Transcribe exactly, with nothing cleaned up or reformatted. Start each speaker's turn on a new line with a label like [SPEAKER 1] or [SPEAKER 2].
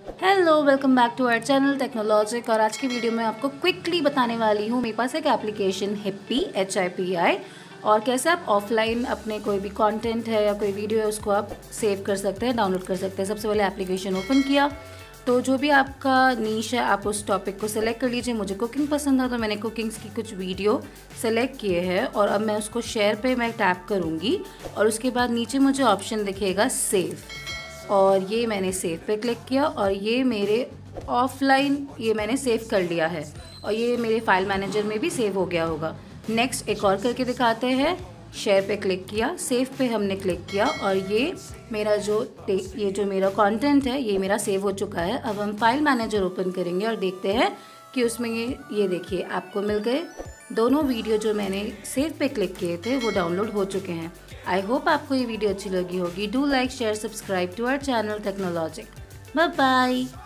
[SPEAKER 1] Hello, welcome back to our channel Technologic. और आज की वीडियो में आपको क्विकली बताने वाली हूँ, मेरे पास एक application Hipi H I P I, और कैसे आप ऑफलाइन अपने कोई भी कंटेंट है या कोई वीडियो है उसको आप सेव कर सकते हैं, डाउनलोड कर सकते हैं। सबसे पहले एप्लीकेशन ओपन किया तो जो भी आपका नीश है आप उस टॉपिक को सिलेक्ट कर लीजिए। मुझे कुकिंग पसंद था तो मैंने कुकिंग्स की कुछ वीडियो सेलेक्ट किए हैं और अब मैं उसको शेयर पे मैं टैप करूँगी और उसके बाद नीचे मुझे ऑप्शन दिखेगा सेव, और ये मैंने सेव पे क्लिक किया और ये मेरे ऑफलाइन ये मैंने सेव कर लिया है और ये मेरे फाइल मैनेजर में भी सेव हो गया होगा। नेक्स्ट एक और करके दिखाते हैं। शेयर पे क्लिक किया, सेव पे हमने क्लिक किया और ये मेरा जो ये जो मेरा कंटेंट है ये मेरा सेव हो चुका है। अब हम फाइल मैनेजर ओपन करेंगे और देखते हैं कि उसमें ये ये देखिए आपको मिल गए दोनों वीडियो जो मैंने सेव पे क्लिक किए थे वो डाउनलोड हो चुके हैं। आई होप आपको ये वीडियो अच्छी लगी होगी। Do like share subscribe to our channel Technologic. Bye bye.